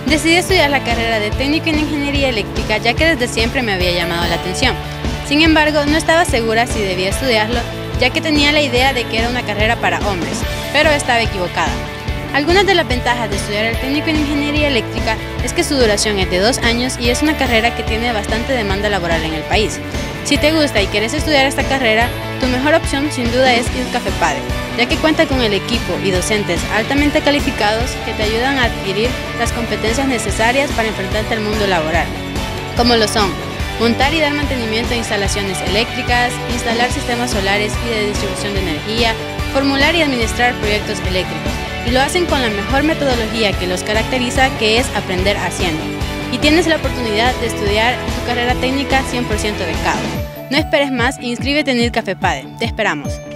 Decidí estudiar la carrera de técnico en ingeniería eléctrica ya que desde siempre me había llamado la atención. Sin embargo, no estaba segura si debía estudiarlo, ya que tenía la idea de que era una carrera para hombres, pero estaba equivocada. Algunas de las ventajas de estudiar el técnico en ingeniería eléctrica es que su duración es de 2 años y es una carrera que tiene bastante demanda laboral en el país. Si te gusta y quieres estudiar esta carrera, tu mejor opción sin duda es IDCAFEPADE, ya que cuenta con el equipo y docentes altamente calificados que te ayudan a adquirir las competencias necesarias para enfrentarte al mundo laboral, como lo son montar y dar mantenimiento a instalaciones eléctricas, instalar sistemas solares y de distribución de energía, formular y administrar proyectos eléctricos, y lo hacen con la mejor metodología que los caracteriza, que es aprender haciendo. Y tienes la oportunidad de estudiar tu carrera técnica 100% becado. No esperes más e inscríbete en IDCAFEPADE. Te esperamos.